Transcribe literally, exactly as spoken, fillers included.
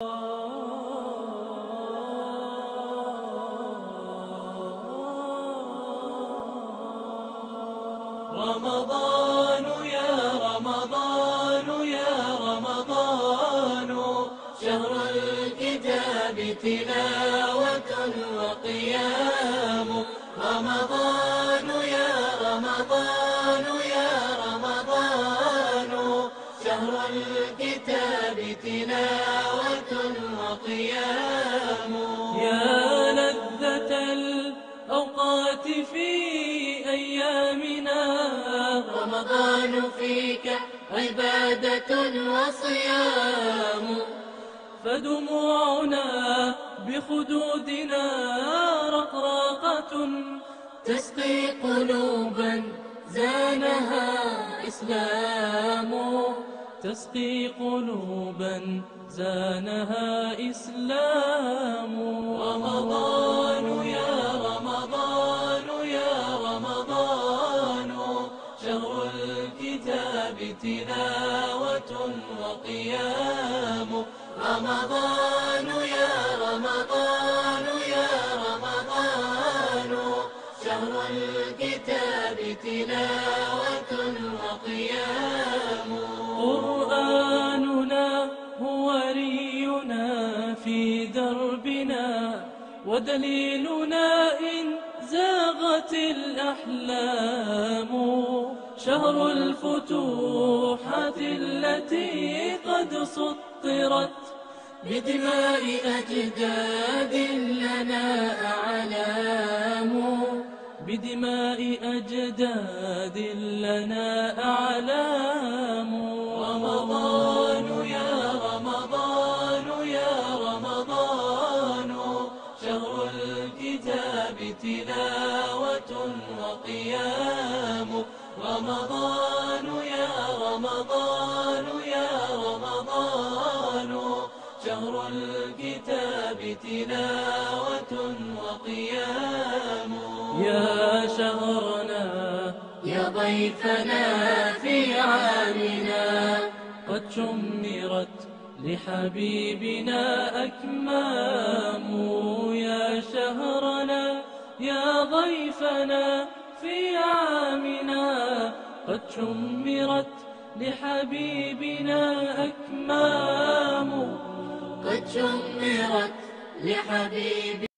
رمضان يا رمضان يا رمضان شهر الكتاب تلاوة وقيام. رمضان يا رمضان يا رمضان شهر الكتاب تلاوة وقيام. يا لذة الأوقات في أيامنا رمضان فيك عبادة وصيام. فدموعنا بخدودنا رقراقة تسقي قلوبا زانها إسلام. تسقي قلوبا زانها إسلام. رمضان يا رمضان يا رمضان شهر الكتاب تلاوة وقيام. رمضان يا رمضان يا رمضان شهر الكتاب تلاوة وقيام. قرآننا هو ولينا في دربنا ودليلنا إن زاغت الأحلام. شهر الفتوحات التي قد سطرت بدماء أجداد لنا أعلام. بدماء أجداد لنا أعلام. رمضان يا رمضان يا رمضان شهر الكتاب تلاوة وقيام. رمضان يا رمضان يا رمضان شهر الكتاب تلاوة وقيام. يا شهرنا يا ضيفنا في عامنا قد شمرت لحبيبنا أكمام. يا شهرنا يا ضيفنا في عامنا قد شمرت لحبيبنا أكمام. قد شمرت لحبيبنا